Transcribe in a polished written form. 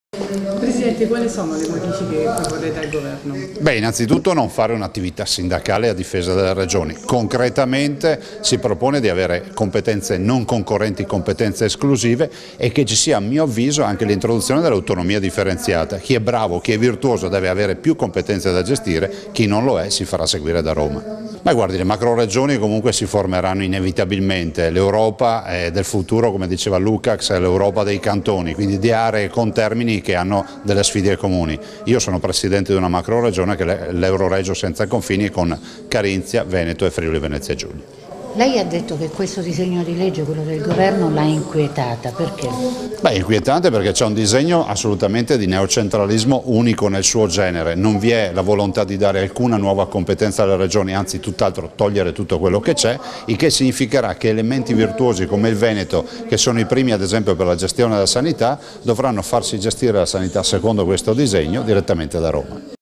Presidente, quali sono le modifiche che proporrete al governo? Beh, innanzitutto non fare un'attività sindacale a difesa delle regioni. Concretamente si propone di avere competenze non concorrenti, competenze esclusive e che ci sia, a mio avviso, anche l'introduzione dell'autonomia differenziata. Chi è bravo, chi è virtuoso deve avere più competenze da gestire, chi non lo è si farà seguire da Roma. Ma guardi, le macroregioni comunque si formeranno inevitabilmente, l'Europa del futuro, come diceva Lukács, è l'Europa dei cantoni, quindi di aree con termini che hanno delle sfide comuni. Io sono presidente di una macroregione che è l'Euroregio senza confini con Carinzia, Veneto e Friuli Venezia Giulia. Lei ha detto che questo disegno di legge, quello del governo, l'ha inquietata, perché? Beh, inquietante perché c'è un disegno assolutamente di neocentralismo unico nel suo genere, non vi è la volontà di dare alcuna nuova competenza alle regioni, anzi tutt'altro togliere tutto quello che c'è, il che significherà che elementi virtuosi come il Veneto, che sono i primi ad esempio per la gestione della sanità, dovranno farsi gestire la sanità secondo questo disegno direttamente da Roma.